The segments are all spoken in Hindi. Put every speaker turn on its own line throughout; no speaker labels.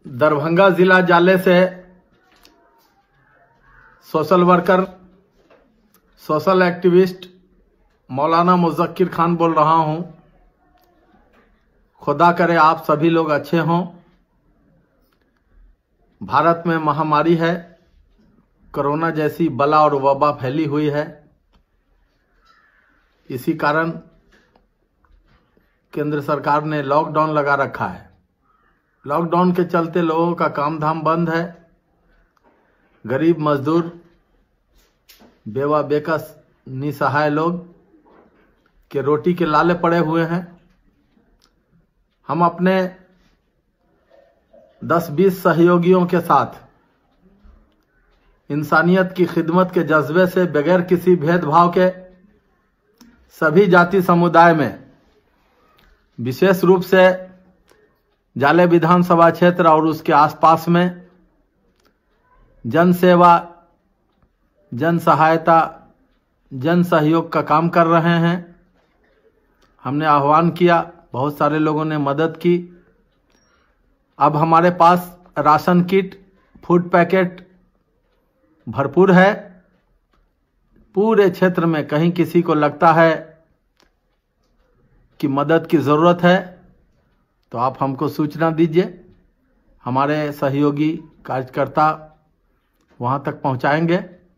दरभंगा जिला जाले से सोशल वर्कर, सोशल एक्टिविस्ट मौलाना मुज़क्किर खान बोल रहा हूं। खुदा करे आप सभी लोग अच्छे हों। भारत में महामारी है, कोरोना जैसी बला और वबा फैली हुई है। इसी कारण केंद्र सरकार ने लॉकडाउन लगा रखा है। लॉकडाउन के चलते लोगों का काम धाम बंद है। गरीब मजदूर, बेवा बेकस, निसहाय लोग के रोटी के लाले पड़े हुए हैं। हम अपने 10-20 सहयोगियों के साथ इंसानियत की खिदमत के जज्बे से बगैर किसी भेदभाव के सभी जाति समुदाय में, विशेष रूप से जाले विधानसभा क्षेत्र और उसके आसपास में जन सेवा, जन सहायता, जन सहयोग का काम कर रहे हैं। हमने आह्वान किया, बहुत सारे लोगों ने मदद की। अब हमारे पास राशन किट, फूड पैकेट भरपूर है। पूरे क्षेत्र में कहीं किसी को लगता है कि मदद की ज़रूरत है तो आप हमको सूचना दीजिए। हमारे सहयोगी कार्यकर्ता वहाँ तक पहुँचाएंगे।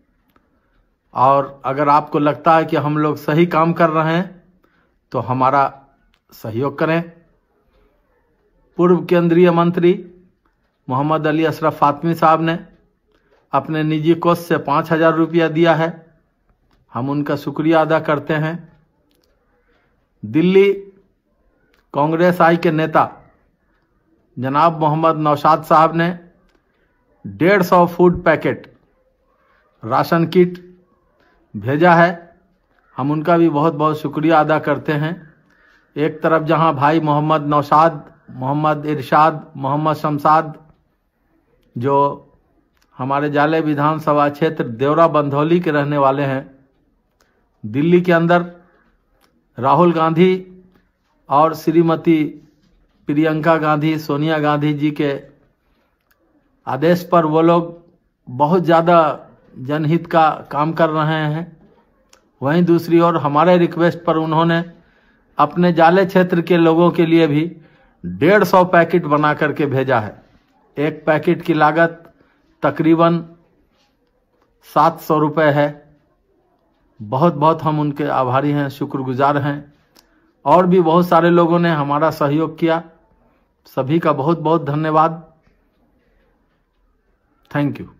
और अगर आपको लगता है कि हम लोग सही काम कर रहे हैं तो हमारा सहयोग करें। पूर्व केंद्रीय मंत्री मोहम्मद अली अशरफ फातमी साहब ने अपने निजी कोष से 5,000 रुपया दिया है। हम उनका शुक्रिया अदा करते हैं। दिल्ली कांग्रेस आई के नेता जनाब मोहम्मद नौशाद साहब ने 150 फूड पैकेट राशन किट भेजा है। हम उनका भी बहुत बहुत शुक्रिया अदा करते हैं। एक तरफ जहां भाई मोहम्मद नौशाद, मोहम्मद इरशाद, मोहम्मद शमशाद जो हमारे जाले विधानसभा क्षेत्र देवरा बंधौली के रहने वाले हैं, दिल्ली के अंदर राहुल गांधी और श्रीमती प्रियंका गांधी, सोनिया गांधी जी के आदेश पर वो लोग बहुत ज़्यादा जनहित का काम कर रहे हैं। वहीं दूसरी ओर हमारे रिक्वेस्ट पर उन्होंने अपने जाले क्षेत्र के लोगों के लिए भी 150 पैकेट बना करके भेजा है। एक पैकेट की लागत तकरीबन 700 रुपये है। बहुत बहुत हम उनके आभारी हैं, शुक्रगुजार हैं। और भी बहुत सारे लोगों ने हमारा सहयोग किया। सभी का बहुत बहुत धन्यवाद। Thank you.